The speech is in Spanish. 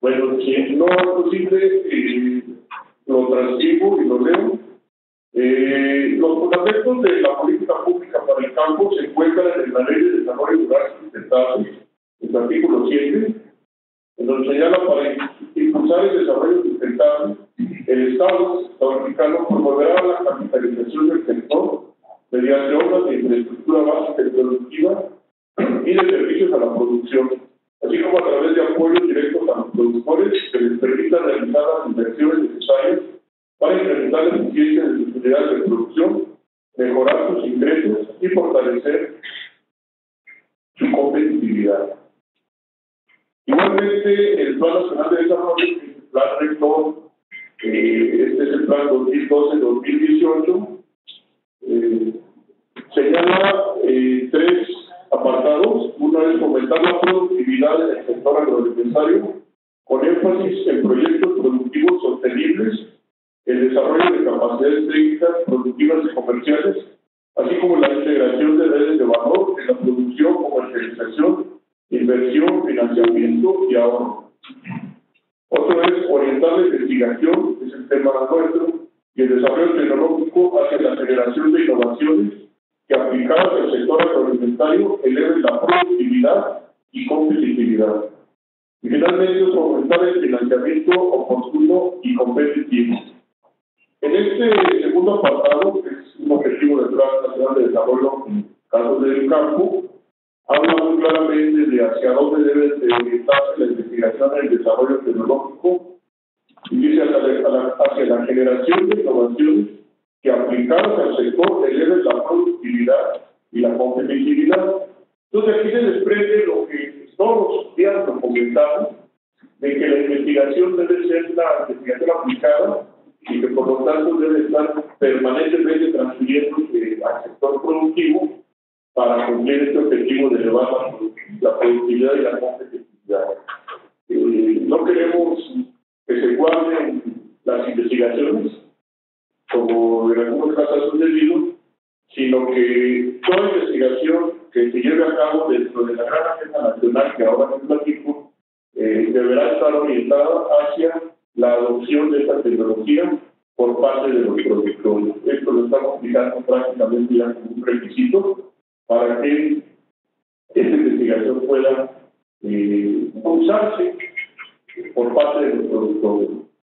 Bueno, si no es posible, lo transcribo y lo leo. Los fundamentos de la política pública para el campo se encuentran en la Ley de Desarrollo Rural Sustentable, en su artículo 7, en donde señala para impulsar el desarrollo sustentable, el Estado mexicano promoverá la capitalización del sector mediante obras de infraestructura básica y productiva y de servicios a la producción, así como a través de apoyos directos a los productores que les permitan realizar las inversiones necesarias para incrementar la eficiencia de sus unidades de producción, mejorar sus ingresos y fortalecer su competitividad. Igualmente, el Plan Nacional de Desarrollo, el Plan Rector, este es el Plan 2012-2018, señala tres apartados. Uno es fomentar la productividad en el sector agroalimentario, con énfasis en proyectos productivos sostenibles, el desarrollo de capacidades técnicas, productivas y comerciales, así como la integración de redes de valor en la producción, comercialización, inversión, financiamiento y ahorro. Otro es orientar la investigación, es el tema nuestro, y el desarrollo tecnológico hacia la generación de innovaciones que aplicadas al sector agroalimentario eleven la productividad y competitividad. Y finalmente, fomentar el financiamiento oportuno y competitivo. En este segundo apartado, que es un objetivo del Plan Nacional de Desarrollo en casos del campo, habla muy claramente de hacia dónde debe de orientarse la investigación y el desarrollo tecnológico, y dice hacia la generación de innovaciones que aplicadas al sector eleven la productividad y la competitividad. Entonces aquí se desprende lo que todos los días lo comentamos, de que la investigación debe ser una investigación aplicada y que por lo tanto debe estar permanentemente transfiriéndose al sector productivo para cumplir este objetivo de elevar la productividad y la competitividad. No queremos que se guarden las investigaciones, como en algunos casos ha sucedido, sino que toda investigación que se lleve a cabo dentro de la gran agenda nacional que ahora les platico, deberá estar orientada hacia la adopción de esta tecnología por parte de los productores. Esto lo estamos aplicando prácticamente ya como un requisito para que esta investigación pueda usarse por parte de los productores.